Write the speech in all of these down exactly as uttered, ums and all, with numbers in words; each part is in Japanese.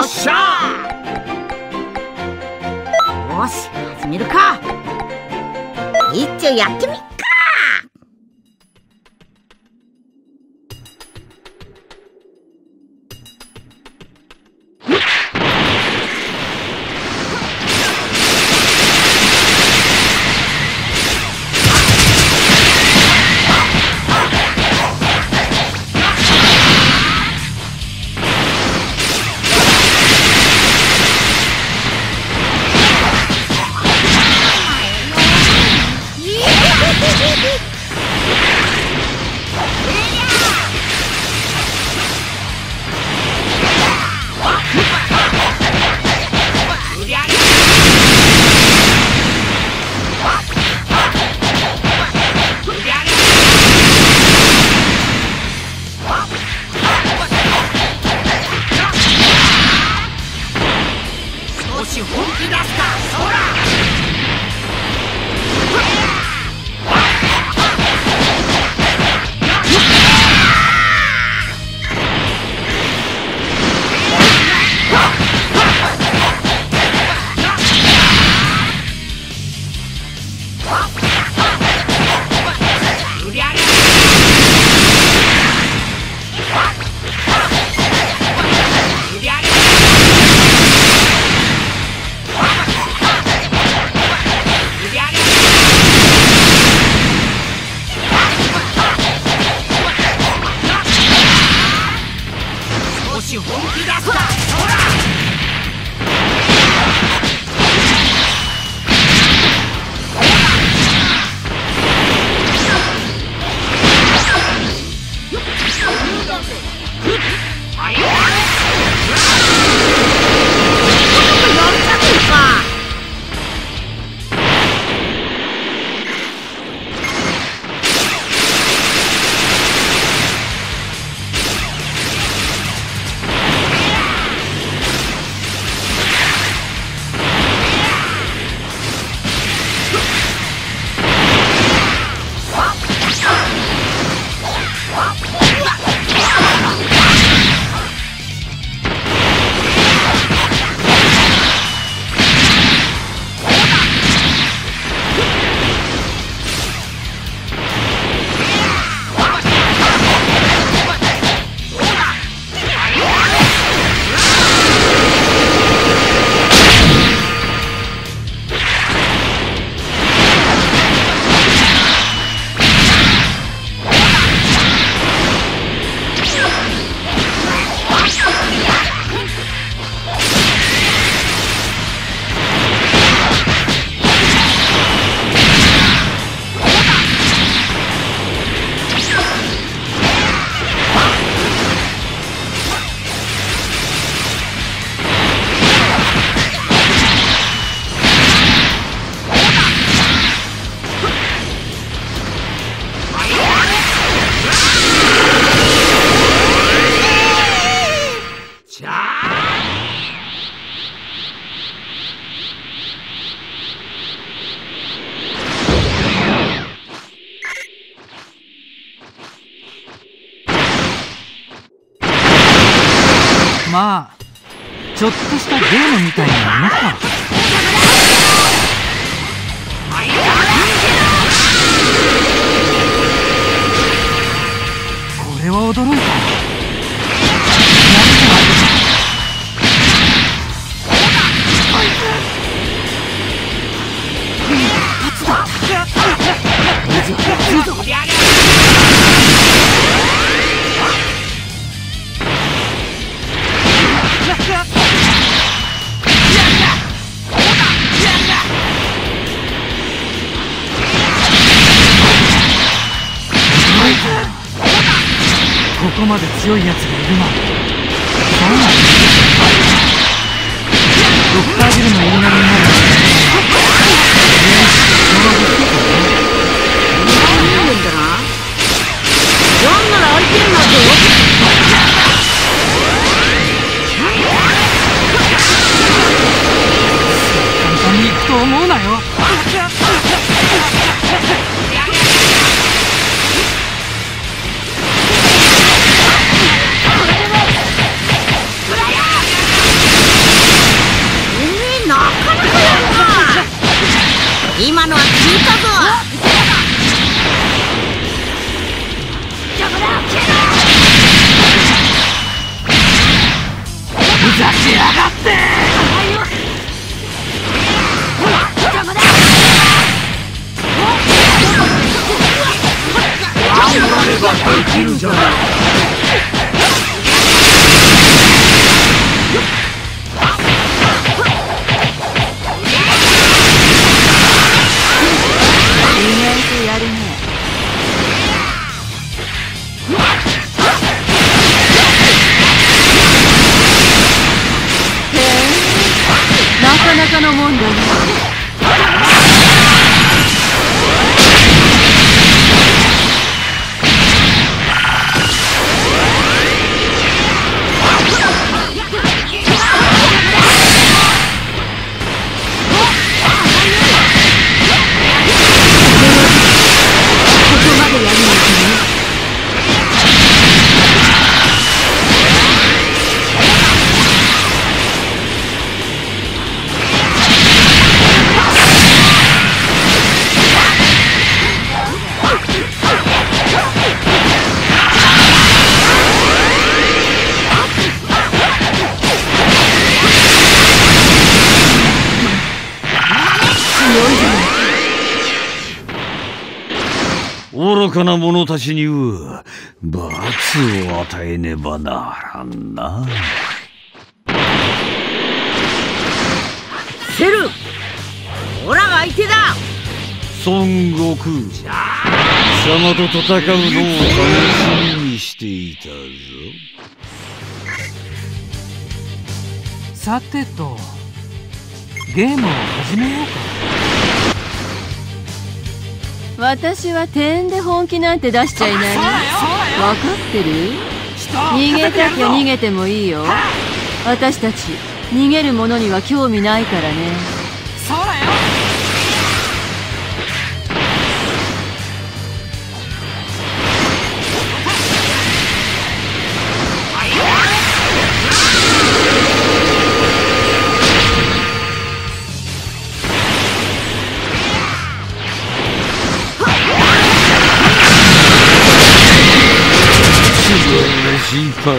っしゃー。よし、始めるか。一丁やってみっか。 まあちょっとしたゲームみたいなものか。これは驚いた。ここまで強いやつがいるなんて。そうなんだ。ドクタービルの言いなりになるんだ。 何言うんだな。なんなら相手になってよ。 簡単にいくと思うなよ。 今のは効いたぞ。 ふざけやがって。頑張ればできるじゃない。 意外とやるね。へえ、なかなかのもんだね。 愚かな者たちには罰を与えねばならんな。 セル、オラが相手だ。 孫悟空貴様と戦うのを楽しみにしていたぞ。 さてと、ゲームを始めようか。 私は点で本気なんて出しちゃいない。分かってる？逃げたきゃ逃げてもいいよ。私たち逃げる者には興味ないからね。 そうだよ。 心配。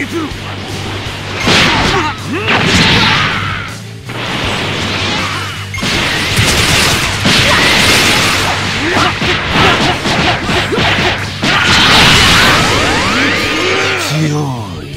てくる。強い。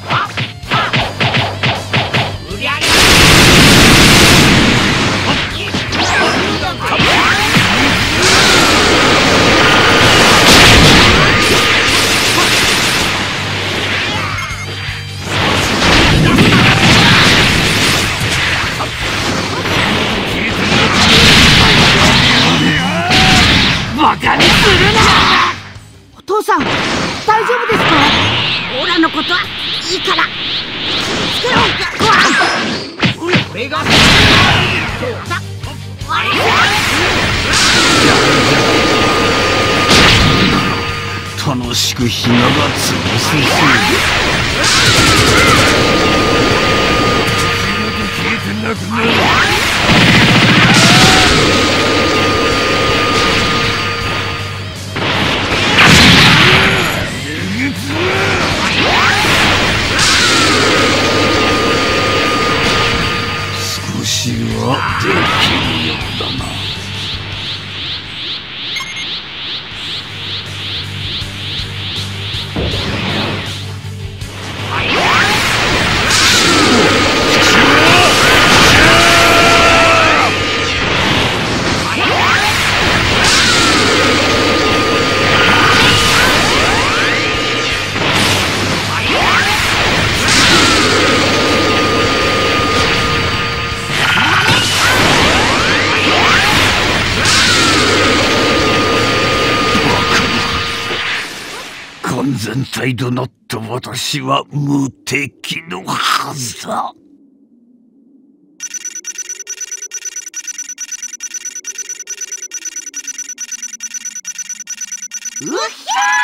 バカにするな。 お父さん、大丈夫ですか？オラのことはいいからつけろ。これが楽しくひなが潰せそう。消えてなくなる。少しはできるようだな。完全体となった私は無敵のはずだ。 うっひゃー。